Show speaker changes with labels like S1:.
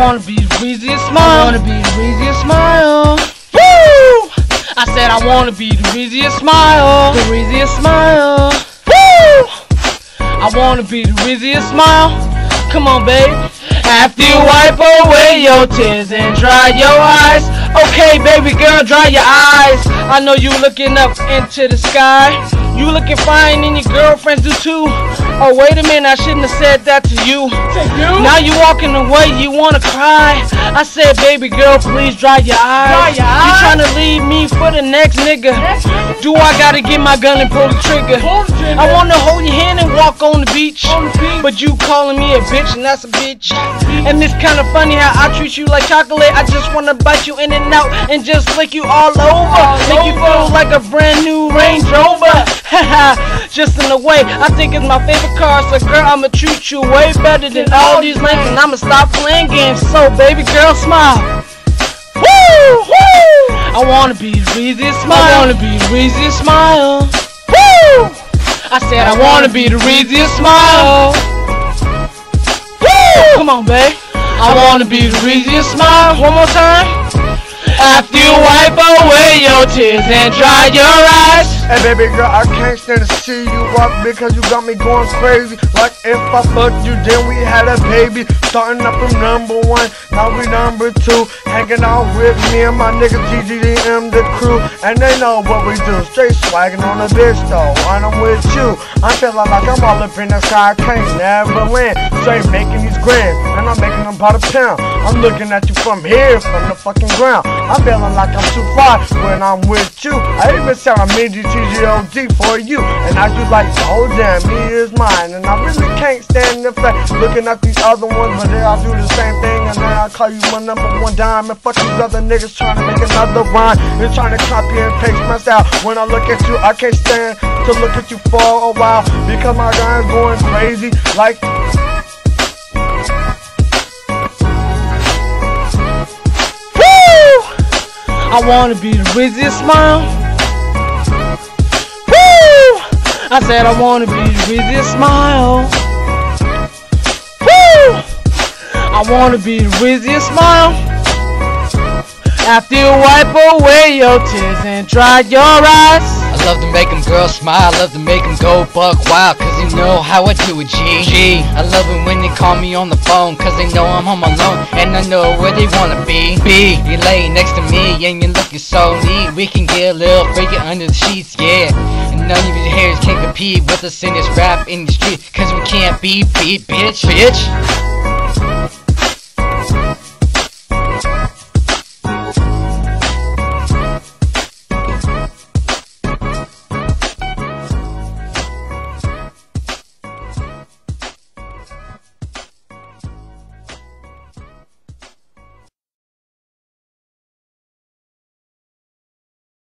S1: wanna be the reason you smile. I wanna be the reason you smile. Woo! I said I wanna be the reason you smile. The reason you smile. Woo! I wanna be the reason you smile. Come on, babe. After you wipe away your tears and dry your eyes. Okay, baby girl, dry your eyes. I know you looking up into the sky. You looking fine and your girlfriends do too. Oh, wait a minute, I shouldn't have said that to you. Now you walking away, you wanna cry. I said, baby girl, please dry your eyes. You trying to leave me for the next nigga. Do I gotta get my gun and pull the trigger? I wanna hold your hand and walk on the beach. But you calling me a bitch and that's a bitch. And it's kinda funny how I treat you like chocolate. I just wanna bite you in and out and just lick you all over. Make you feel like a brand new Range Rover. Just in a way, I think it's my favorite car. So girl, I'ma treat you way better than all these lanes. And I'ma stop playing games. So baby girl, smile. Woo! Woo! I wanna be the reason you smile. I wanna be the reason you smile. Woo! I said I wanna be the reason you smile. Woo! Come on, babe. I wanna be the reason you smile. One more time. After you wipe away your tears and dry your eyes.
S2: Hey baby girl, I can't stand to see you up because you got me going crazy. Like if I fucked you, then we had a baby. Starting up from #1, now we #2. Hanging out with me and my nigga GGDM, the crew. And they know what we do, straight swagging on the bitch though. When I'm with you, I'm feeling like I'm all up in the sky, I can't never land. Straight making these grand, and I'm making them by the pound. I'm looking at you from here, from the fucking ground. I'm feeling like I'm too far when I'm with you. I even sound a mini TGOD for you. And I just like, oh damn, he is mine. And I really can't stand the fact looking at these other ones, but they all do the same thing. And then I call you my #1 dime. And fuck these other niggas trying to make another rhyme. They're trying to copy and paste my style. When I look at you, I can't stand to look at you for a while, because my guy's going crazy like
S1: I wanna be the reason you smile. Woo! I said I wanna be the reason you smile. Woo! I wanna be the reason you smile. After you wipe away your tears and dry your eyes.
S3: I love to make them girls smile, I love to make them go buck wild, cause you know how I do it, G. I love it when they call me on the phone, cause they know I'm home alone, and I know where they wanna be. You're laying next to me, and you're looking so neat. We can get a little freaky under the sheets, yeah. And none of your hairs can compete with us in this rap industry, cause we can't be beat, bitch.